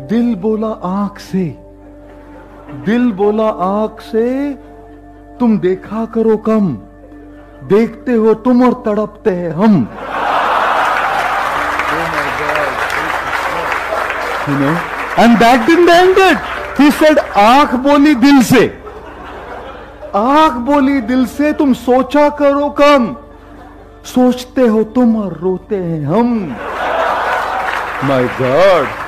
दिल बोला आंख से, दिल बोला आंख से, तुम देखा करो कम, देखते हो तुम और तड़पते हैं हम। You know, and that didn't end it. He said, आंख बोली दिल से, आंख बोली दिल से, तुम सोचा करो कम, सोचते हो तुम और रोते हैं हम। My God.